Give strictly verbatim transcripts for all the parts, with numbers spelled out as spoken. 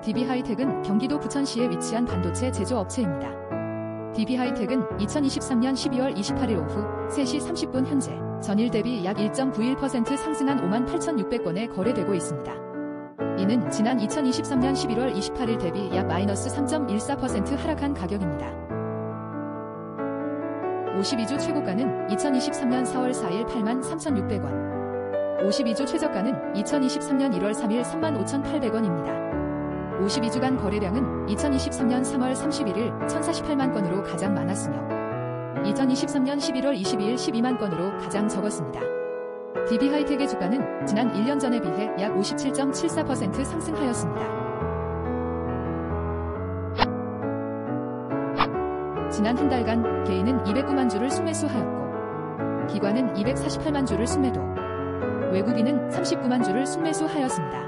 디비하이텍은 경기도 부천시에 위치한 반도체 제조업체입니다. 디비하이텍은 이천이십삼년 십이월 이십팔일 오후 세 시 삼십 분 현재 전일 대비 약 일 점 구일 퍼센트 상승한 오만 팔천육백 건에 거래되고 있습니다. 이는 지난 이천이십삼년 십일월 이십팔일 대비 약 마이너스 삼 점 일사 퍼센트 하락한 가격입니다. 오십이주 최고가는 이천이십삼년 사월 사일 팔만 삼천육백 원, 오십이주 최저가는 이천이십삼년 일월 삼일 삼만 오천팔백 원입니다. 오십이주간 거래량은 이천이십삼년 삼월 삼십일일 천사십팔만 건으로 가장 많았으며 이천이십삼년 십일월 이십이일 십이만 건으로 가장 적었습니다. 디비하이텍의 주가는 지난 일 년 전에 비해 약 오십칠 점 칠사 퍼센트 상승하였습니다. 지난 한 달간 개인은 이백구만 주를 순매수하였고 기관은 이백사십팔만 주를 순매도, 외국인은 삼십구만 주를 순매수하였습니다.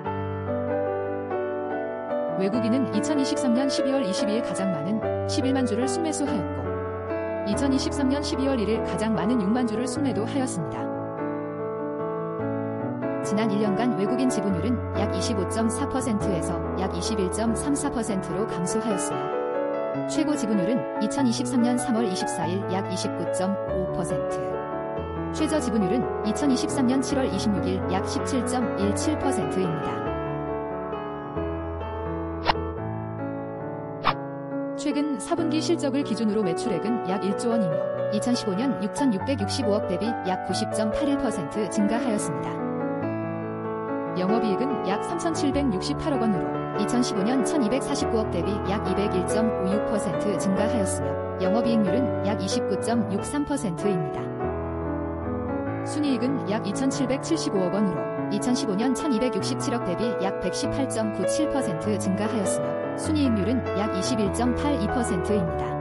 외국인은 이천이십삼년 십이월 이십이일 가장 많은 십일만 주를 순매수하였고 이천이십삼년 십이월 일일 가장 많은 육만 주를 순매도하였습니다. 지난 일 년간 외국인 지분율은 약 이십오 점 사 퍼센트에서 약 이십일 점 삼사 퍼센트로 감소하였으며 최고 지분율은 이천이십삼년 삼월 이십사일 약 이십구 점 오 퍼센트, 최저 지분율은 이천이십삼년 칠월 이십육일 약 십칠 점 일칠 퍼센트입니다. 최근 사분기 실적을 기준으로 매출액은 약 일조 원이며 이천십오년 육천육백육십오억 대비 약 구십 점 팔일 퍼센트 증가하였습니다. 영업이익은 약 삼천칠백육십팔억 원으로 이천십오년 천이백사십구억 대비 약 이백일 점 오육 퍼센트 증가하였으며 영업이익률은 약 이십구 점 육삼 퍼센트입니다. 순이익은 약 이천칠백칠십오억 원으로 이천십오년 천이백육십칠억 대비 약 백십팔 점 구칠 퍼센트 증가하였으며 순이익률은 약 이십일 점 팔이 퍼센트입니다.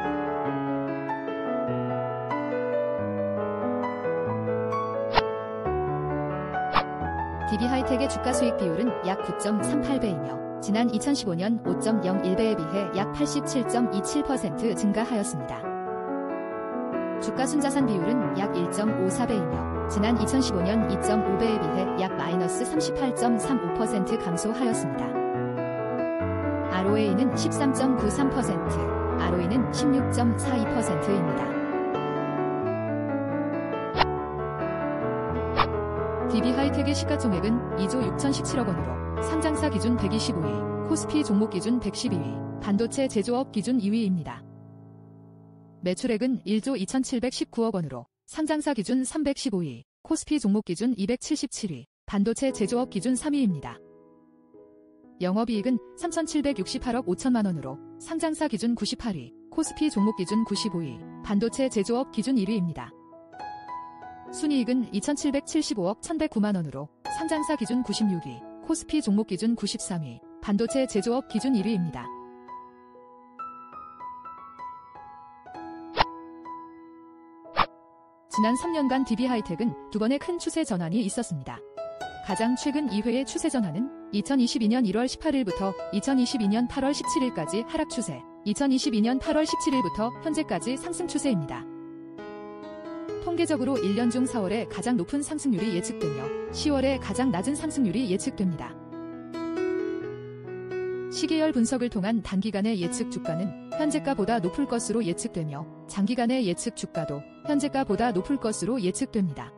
디비하이텍의 주가수익 비율은 약 구 점 삼팔 배이며 지난 이천십오년 오 점 영일 배에 비해 약 팔십칠 점 이칠 퍼센트 증가하였습니다. 주가순자산 비율은 약 일 점 오사 배이며 지난 이천십오년 이 점 오 배에 비해 약 마이너스 삼십팔 점 삼오 퍼센트 감소하였습니다. 알오에이는 십삼 점 구삼 퍼센트, 알오이는 십육 점 사이 퍼센트입니다. 디비하이텍의 시가총액은 이조 육천십칠억 원으로 상장사 기준 백이십오 위, 코스피 종목 기준 백십이 위, 반도체 제조업 기준 이 위입니다. 매출액은 일조 이천칠백십구억 원으로 상장사 기준 삼백십오 위, 코스피 종목 기준 이백칠십칠 위, 반도체 제조업 기준 삼 위입니다. 영업이익은 삼천칠백육십팔억 오천만 원으로 상장사 기준 구십팔 위, 코스피 종목 기준 구십오 위, 반도체 제조업 기준 일 위입니다. 순이익은 이천칠백칠십오억 천백구만 원으로 상장사 기준 구십육 위, 코스피 종목 기준 구십삼 위, 반도체 제조업 기준 일 위입니다. 지난 삼 년간 디비하이텍은 두 번의 큰 추세 전환이 있었습니다. 가장 최근 이 회의 추세 전환은 이천이십이년 일월 십팔일부터 이천이십이년 팔월 십칠일까지 하락 추세, 이천이십이년 팔월 십칠일부터 현재까지 상승 추세입니다. 통계적으로 일 년 중 사월에 가장 높은 상승률이 예측되며 시월에 가장 낮은 상승률이 예측됩니다. 시계열 분석을 통한 단기간의 예측 주가는 현재가보다 높을 것으로 예측되며 장기간의 예측 주가도 현재가보다 높을 것으로 예측됩니다.